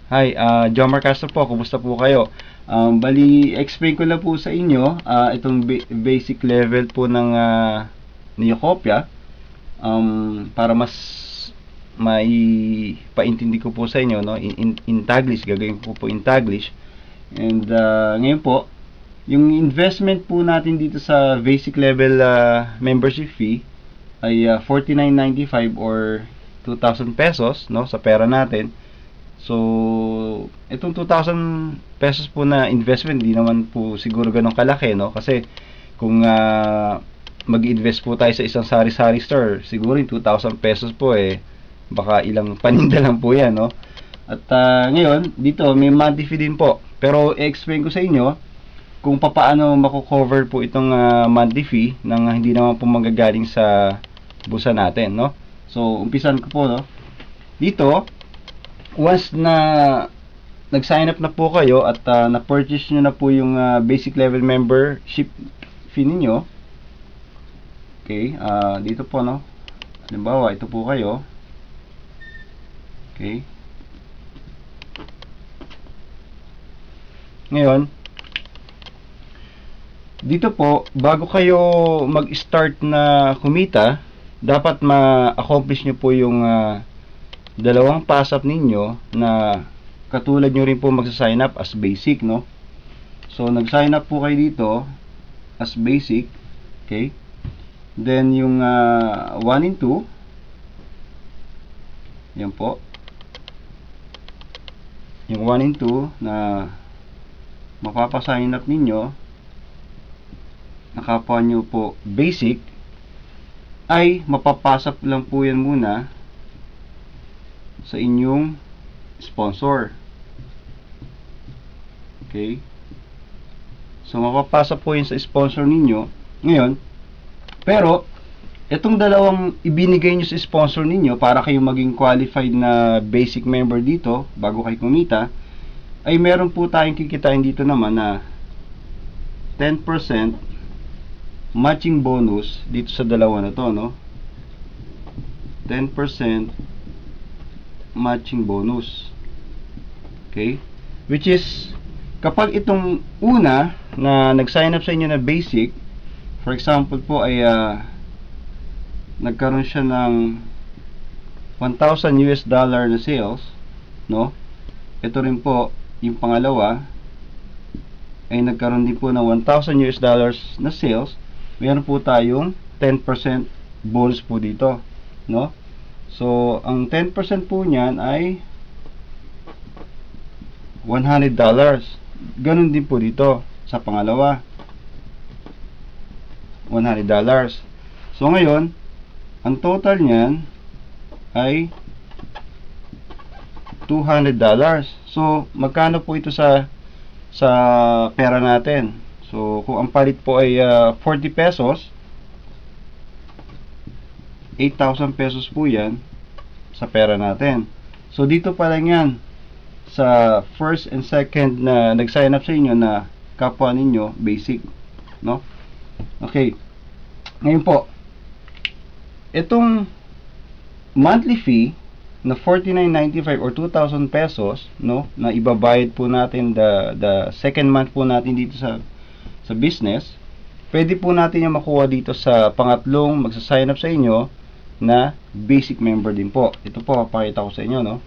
Hi, Jomar Castro po. Kumusta po kayo? Bali, explain ko lang po sa inyo itong basic level po ng Neocopia para mas mai paintindi ko po sa inyo, no? In Taglish, gagawin ko po in Taglish. And ngayon po, yung investment po natin dito sa basic level membership fee ay 49.95 or 2,000 pesos, no, sa pera natin. So, itong 2,000 pesos po na investment, di naman po siguro ganun kalaki, no? Kasi kung mag-invest po tayo sa isang sari-sari store, siguro yung 2,000 pesos po baka ilang paninda lang po yan, no? At ngayon, dito may monthly fee din po. Pero i-explain ko sa inyo kung paano mako-cover po itong monthly fee nang hindi naman po manggagaling sa busa natin, no? So, umpisan ko po, no? Dito, once na nag-sign up na po kayo at na-purchase nyo na po yung basic level membership fee ninyo, okay, dito po, no? Halimbawa, ito po kayo. Okay. Ngayon, dito po, bago kayo mag-start na kumita, dapat ma-accomplish nyo po yung dalawang pass-up ninyo na katulad nyo rin po magsa-sign up as basic, no? So, nag-sign up po kayo dito as basic, okay? Then, yung 1 and 2, yan po. Yung 1 and 2 na mapapasign up ninyo, nakapwa nyo po basic, ay mapapasap lang po yan muna sa inyong sponsor. Okay? So, mapapasa po yun sa sponsor ninyo. Ngayon, pero, itong dalawang ibinigay nyo sa sponsor ninyo para kayo maging qualified na basic member dito, bago kayo kumita, ay meron po tayong kikitain dito naman na 10% matching bonus dito sa dalawa na to, no? 10% matching bonus. Okay? Which is, kapag itong una na nag-sign up sa inyo na basic, for example po ay nagkaroon siya ng 1,000 US dollar na sales, no? Ito rin po, yung pangalawa ay nagkaroon din po ng 1,000 US dollars na sales, meron po tayong 10% bonus po dito, no? So, ang 10% po niyan ay $100. Ganun din po dito sa pangalawa. $100. So, ngayon, ang total niyan ay $200. So, magkano po ito sa pera natin? So, kung ang palit po ay 40 pesos, 8,000 pesos po yan sa pera natin. So, dito pa lang yan sa first and second na nag-sign up sa inyo na kapwa ninyo basic, no? Okay. Ngayon po, itong monthly fee na 49.95 or 2,000 pesos, no, na ibabayad po natin the second month po natin dito sa business, pwede po natin yung makuha dito sa pangatlong magsa-sign up sa inyo na basic member din po. Ito po, papakita ko sa inyo, no?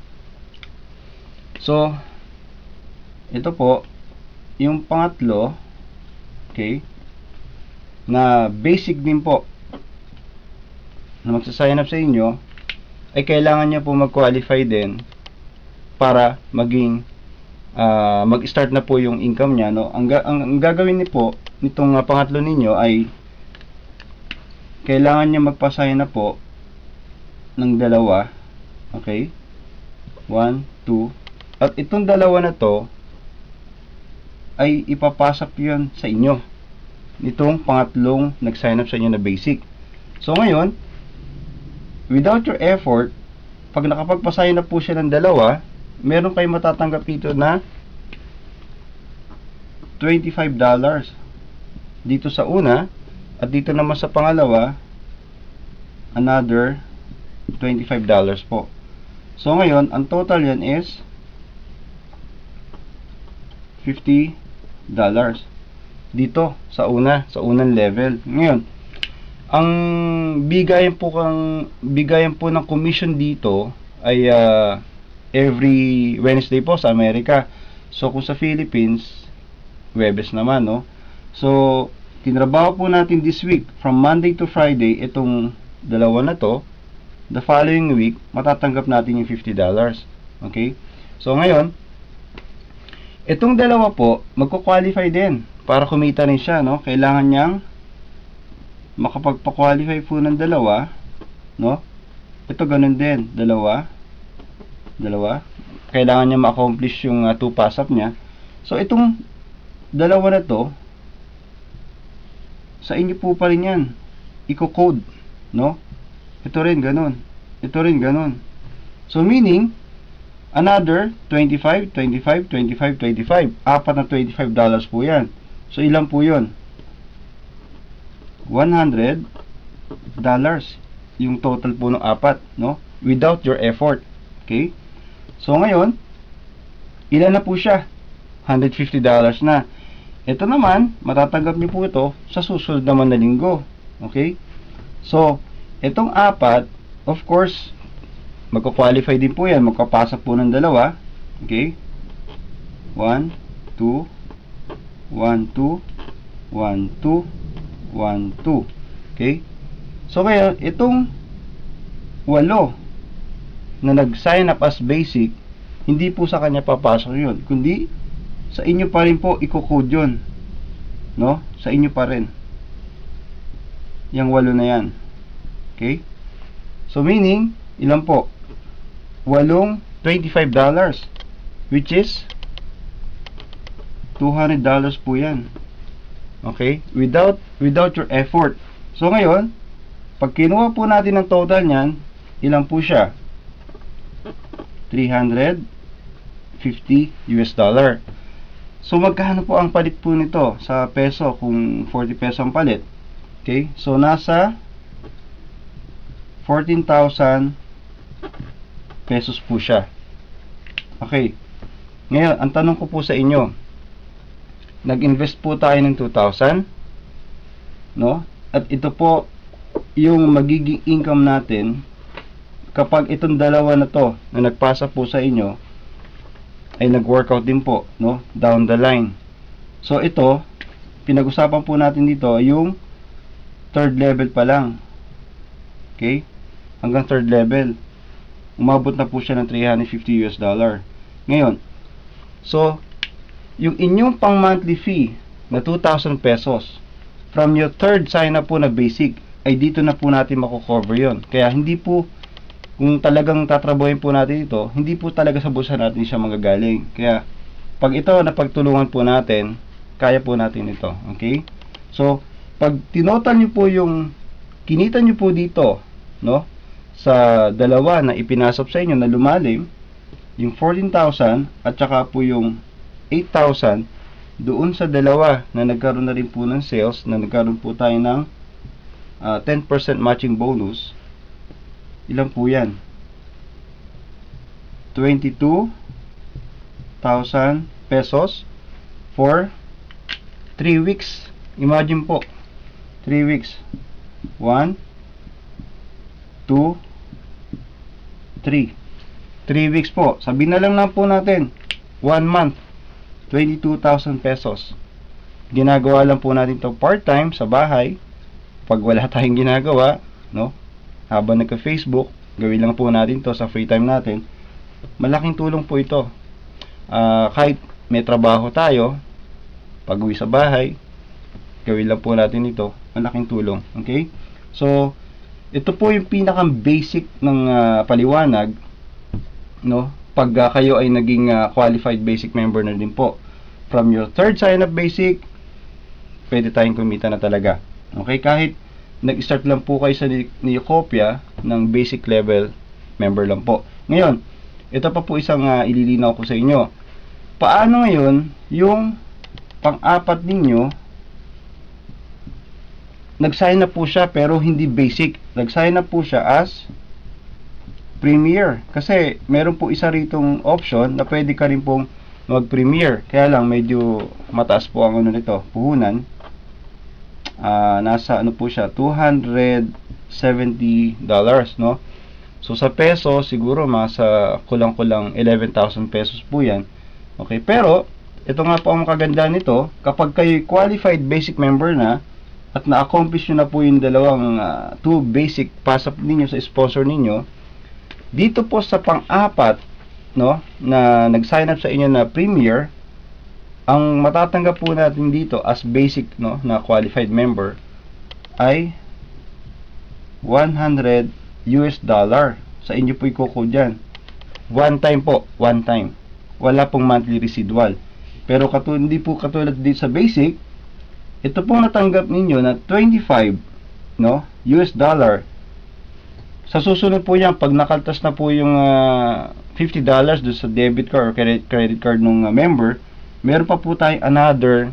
So, ito po, yung pangatlo, okay, na basic din po, na magsa-sign up sa inyo, ay kailangan nyo po mag-qualify din para maging mag-start na po yung income niya, no? Ang gagawin niyo po nitong pangatlo ninyo ay kailangan niya magpa-sign na po ng dalawa. Okay? 1, 2. At itong dalawa na to ay ipapasok yun sa inyo nitong pangatlong nag-sign up sa inyo na basic. So ngayon, without your effort, pag nakapagpa-sign up po siya ng dalawa, meron kayong matatanggap dito na $25 dito sa una, at dito naman sa pangalawa another $25 po. So ngayon, ang total yan is dito sa unang level. Ngayon, ang bigayan po ng commission dito ay every Wednesday po sa Amerika. So kung sa Philippines, Huwebes naman, no? So tinrabaho po natin this week from Monday to Friday itong dalawa na to. The following week, matatanggap natin yung $50. Okay? So ngayon, itong dalawa po, magko-qualify din para kumita rin siya, no? Kailangan niyang makapagpa-qualify po ng dalawa, no? Ito ganun din, dalawa. Kailangan niya ma-accomplish yung 2 pass-up niya. So itong dalawa na to, sa inyo po pa rin yan. Iko-code, no? Ito rin ganun. So meaning, another 25. Apat na $25 po yan. So ilan po yun? $100 yung total po ng apat, no? Without your effort. Okay? So ngayon, ilan na po siya? $150 na. Ito naman, matatanggap niyo po ito sa susunod naman na linggo. Okay? So, itong apat, of course, magko-qualify din po yan. Magkapasa po ng dalawa. Okay? 1, 2, 1, 2, 1, 2, 1, 2. Okay? So, kaya, itong 8 na nag-sign up as basic, hindi po sa kanya papasok yun. Kundi, sa inyo pa rin po, i-code yun. No? Sa inyo pa rin. Yang 8 na yan. Okay? So, meaning, ilan po? 8 $25. Which is, $200 po yan. Okay? Without your effort. So ngayon, pag kinuha po natin ang total niyan, ilan po siya? $350. So magkano po ang palit po nito sa peso kung 40 peso ang palit? Okay? So nasa 14,000 pesos po siya. Okay. Ngayon, ang tanong ko po sa inyo, nag-invest po tayo ng 2,000, no? At ito po yung magiging income natin kapag itong dalawa na to na nagpasa po sa inyo ay nag-workout din po, no? Down the line. So ito, pinag-usapan po natin dito yung third level pa lang. Okay? Hanggang third level. Umabot na po siya ng $350. Ngayon, so yung inyong pang monthly fee na 2,000 pesos from your third sign up po na basic ay dito na po natin mako-cover yon. Kaya hindi po, kung talagang tatrabuhin po natin ito, hindi po talaga sa bulsa natin siya manggagaling. Kaya pag ito na pagtulungan po natin, kaya po natin ito. Okay? So pag tinotal nyo po yung kinita nyo po dito, no, sa dalawa na ipinasok sa inyo na lumalim, yung 14,000 at saka po yung 8,000 doon sa dalawa na nagkaroon na rin po ng sales, na nagkaroon po tayo ng 10% matching bonus. Ilan po yan? 22,000 pesos for 3 weeks. Imagine po, 3 weeks. 1, 2, 3. 3 weeks po. Sabihin na lang po natin, 1 month, 22,000 pesos. Ginagawa lang po natin to part-time sa bahay. Pag wala tayong ginagawa, no? Habang nagka-Facebook, gawin lang po natin to sa free time natin. Malaking tulong po ito. Kahit may trabaho tayo, pag uwi sa bahay, gawin lang po natin ito. Malaking tulong. Okay? So, ito po yung pinakang basic ng paliwanag, no? Pag kayo ay naging qualified basic member na din po. From your third sign up basic, pwede tayong kumita na talaga. Okay? Kahit nag-start lang po kayo sa Neocopia ng basic level member lang po. Ngayon, ito pa po isang ililinaw ko sa inyo. Paano ngayon yung pang-apat ninyo, nag-sign up po siya pero hindi basic. Nag-sign up po siya as Premier. Kasi meron po isa ritong option na pwede ka rin pong mag-premiere. Kaya lang medyo mataas po ang ano nito, puhunan. Nasa ano po siya, $270, no? So sa peso siguro masa kulang-kulang 11,000 pesos po 'yan. Okay, pero ito nga po ang kagandaan nito, kapag kayo qualified basic member na at na-accomplish nyo na po yung dalawang two basic pass-up ninyo sa sponsor ninyo, dito po sa pang-apat, no, na nag-sign up sa inyo na Premier, ang matatanggap po natin dito as basic, no, na qualified member ay $100 sa inyo po i-code dyan. One time po, one time. Wala pong monthly residual. Pero hindi po katulad dito sa basic, ito pong natanggap ninyo na 25, no, US dollar. Sa susunod po yan, pag nakaltas na po yung $50 doon sa debit card or credit card ng member, meron pa po tayong another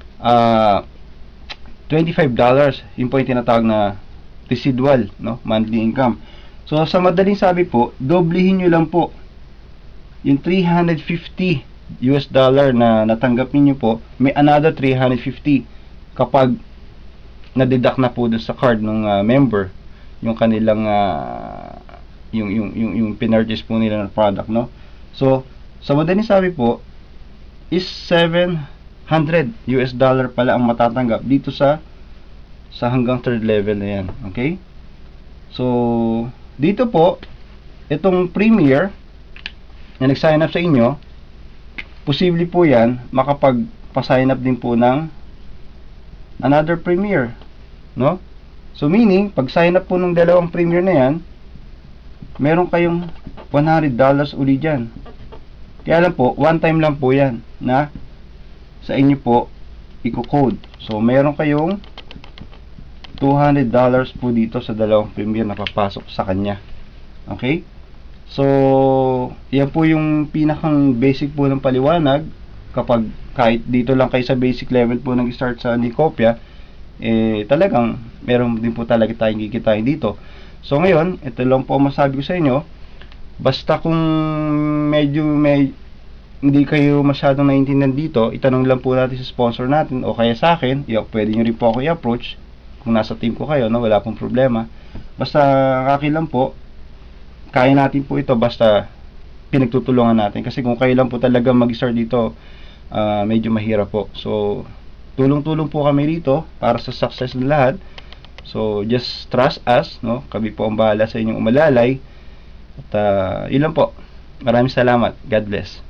$25. Yung po yung tinatawag na residual, no, monthly income. So sa madaling sabi po, doblehin nyo lang po yung $350 na natanggap niyo po, may another $350 kapag na-deduct na po doon sa card ng member yung kanilang yung pinurchase po nila ng product, no? So sa madaling sabi po is $700 pala ang matatanggap dito sa hanggang third level na yan. Okay, so dito po itong Premier na nag-sign up sa inyo, posible po yan makapag-sign up din po ng another Premier, no? So meaning, pag sign up po ng dalawang Premier na yan, meron kayong $100 uli dyan. Kaya lang po, one time lang po yan na sa inyo po i-code. So meron kayong $200 po dito sa dalawang Premier na papasok sa kanya. Okay? So, yan po yung pinakang basic po ng paliwanag. Kapag kahit dito lang kayo sa basic level po nag-start sa Nicopia, talagang meron din po talaga tayong kikitain dito. So ngayon, ito lang po masabi ko sa inyo. Basta kung medyo hindi kayo masyadong naiintindihan dito, itanong lang po natin sa sponsor natin o kaya sa akin. Pwede nyo rin po ako i-approach kung nasa team ko kayo, no? Wala pong problema. Basta akin lang po, kaya natin po ito basta pinagtutulungan natin. Kasi kung kayo lang po talaga mag-start dito, medyo mahirap po. So tulong-tulong po kami dito para sa success ng lahat. So just trust us, no? Kami po ang bahala sa inyong umalalay. At ilan po. Maraming salamat. God bless.